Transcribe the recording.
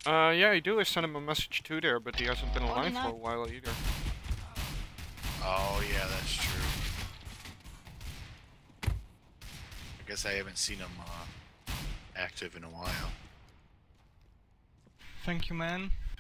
Yeah, I do. I sent him a message too there, but he hasn't been Oh, online for a not. while either. Oh yeah, that's true. I guess I haven't seen him active in a while. Thank you, man.